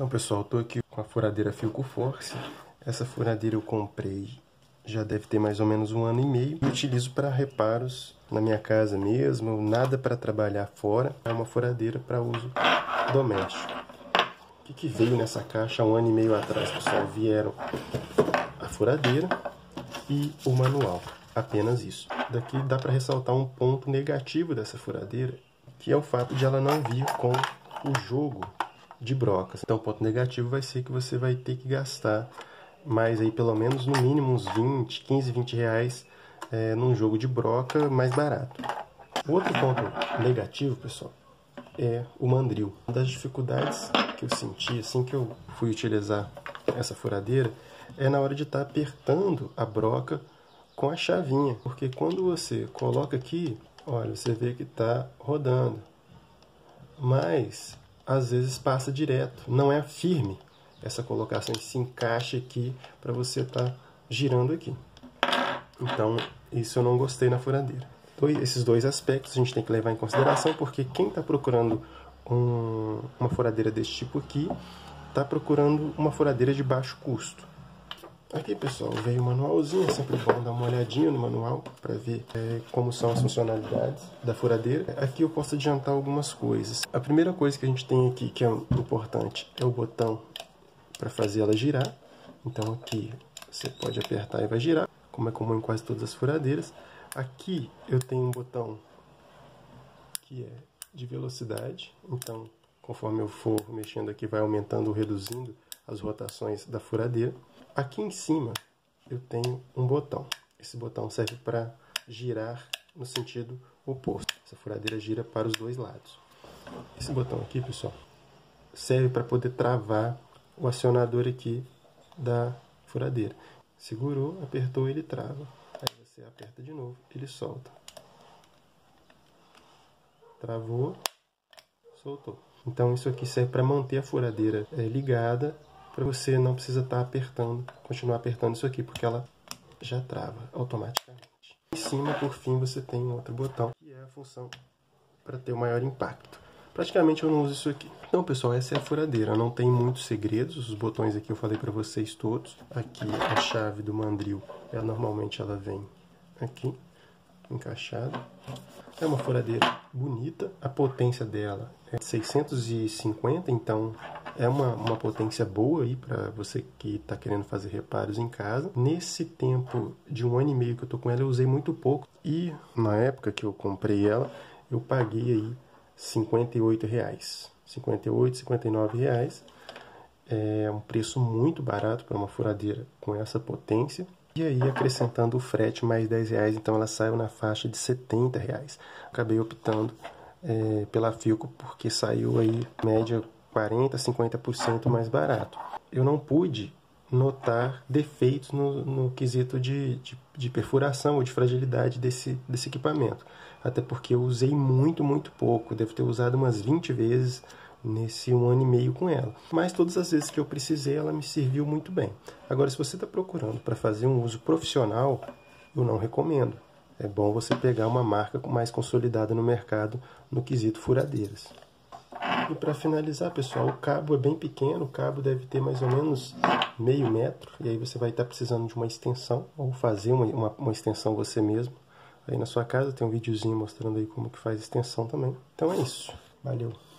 Então, pessoal, estou aqui com a furadeira Philco Force. Essa furadeira eu comprei já deve ter mais ou menos 1 ano e meio. Eu utilizo para reparos na minha casa mesmo, nada para trabalhar fora. É uma furadeira para uso doméstico. O que veio nessa caixa há 1 ano e meio atrás, pessoal? Vieram a furadeira e o manual. Apenas isso. Daqui dá para ressaltar um ponto negativo dessa furadeira, que é o fato de ela não vir com o jogo de brocas. Então o ponto negativo vai ser que você vai ter que gastar mais aí, pelo menos no mínimo uns 15, 20 reais num jogo de broca mais barato. Outro ponto negativo, pessoal, é o mandril. Uma das dificuldades que eu senti assim que eu fui utilizar essa furadeira é na hora de estar apertando a broca com a chavinha, porque quando você coloca aqui, olha, você vê que está rodando, mas às vezes passa direto, não é firme essa colocação, se encaixa aqui para você estar girando aqui. Então isso eu não gostei na furadeira. Esses dois aspectos a gente tem que levar em consideração, porque quem está procurando uma furadeira desse tipo aqui está procurando uma furadeira de baixo custo. Aqui, pessoal, veio o manualzinho, é sempre bom dar uma olhadinha no manual para ver como são as funcionalidades da furadeira. Aqui eu posso adiantar algumas coisas. A primeira coisa que a gente tem aqui que é importante é o botão para fazer ela girar. Então aqui você pode apertar e vai girar, como é comum em quase todas as furadeiras. Aqui eu tenho um botão que é de velocidade, então conforme eu for mexendo aqui vai aumentando ou reduzindo as rotações da furadeira. Aqui em cima eu tenho um botão. Esse botão serve para girar no sentido oposto. Essa furadeira gira para os dois lados. Esse botão aqui, pessoal, serve para poder travar o acionador aqui da furadeira. Segurou, apertou, ele trava. Aí você aperta de novo, ele solta. Travou, soltou. Então isso aqui serve para manter a furadeira ligada, para você não precisa estar apertando, continuar apertando isso aqui, porque ela já trava automaticamente. Em cima, por fim, você tem outro botão, que é a função para ter o maior impacto. Praticamente eu não uso isso aqui. Então, pessoal, essa é a furadeira. Não tem muitos segredos. Os botões aqui eu falei para vocês todos. Aqui a chave do mandril, normalmente ela vem aqui, encaixada. É uma furadeira bonita. A potência dela é 650, então é uma potência boa aí para você que está querendo fazer reparos em casa. Nesse tempo de 1 ano e meio que eu tô com ela, eu usei muito pouco. E na época que eu comprei ela, eu paguei aí 58 reais. 58, 59 reais. É um preço muito barato para uma furadeira com essa potência. E aí, acrescentando o frete, mais 10 reais, então ela saiu na faixa de 70 reais. Acabei optando pela Philco porque saiu aí, média, 40, 50% mais barato. Eu não pude notar defeitos no quesito de perfuração ou de fragilidade desse equipamento. Até porque eu usei muito pouco. Devo ter usado umas 20 vezes nesse 1 ano e meio com ela. Mas todas as vezes que eu precisei, ela me serviu muito bem. Agora, se você está procurando para fazer um uso profissional, eu não recomendo. É bom você pegar uma marca mais consolidada no mercado no quesito furadeiras. E para finalizar, pessoal, o cabo é bem pequeno. O cabo deve ter mais ou menos meio metro. E aí você vai estar precisando de uma extensão, ou fazer uma extensão você mesmo. Aí na sua casa tem um videozinho mostrando aí como que faz extensão também. Então é isso. Valeu!